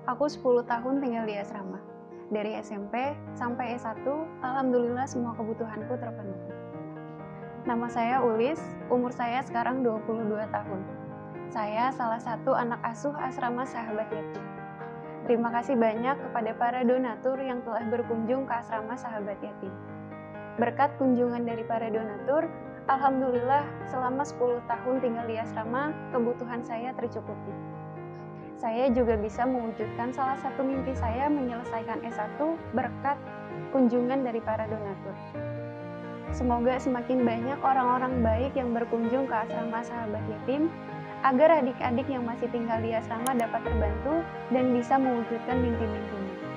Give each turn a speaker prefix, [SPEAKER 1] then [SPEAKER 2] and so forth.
[SPEAKER 1] Aku 10 tahun tinggal di asrama. Dari SMP sampai S1, alhamdulillah semua kebutuhanku terpenuhi. Nama saya Ulis, umur saya sekarang 22 tahun. Saya salah satu anak asuh asrama Sahabat Yatim. Terima kasih banyak kepada para donatur yang telah berkunjung ke asrama Sahabat Yatim. Berkat kunjungan dari para donatur, alhamdulillah selama 10 tahun tinggal di asrama, kebutuhan saya tercukupi. Saya juga bisa mewujudkan salah satu mimpi saya menyelesaikan S1 berkat kunjungan dari para donatur. Semoga semakin banyak orang-orang baik yang berkunjung ke asrama Sahabat Yatim, agar adik-adik yang masih tinggal di asrama dapat terbantu dan bisa mewujudkan mimpi-mimpinya.